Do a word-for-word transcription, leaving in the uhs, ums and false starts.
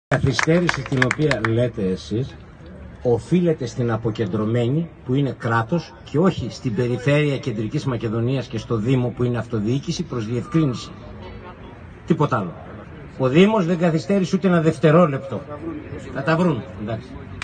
Η καθυστέρηση την οποία λέτε εσείς οφείλεται στην αποκεντρωμένη που είναι κράτος και όχι στην περιφέρεια Κεντρικής Μακεδονίας και στο Δήμο που είναι αυτοδιοίκηση προς διευκρίνηση. Τίποτα άλλο. Ο Δήμος δεν καθυστέρησε ούτε ένα δευτερόλεπτο. Θα τα βρουν. Εντάξει.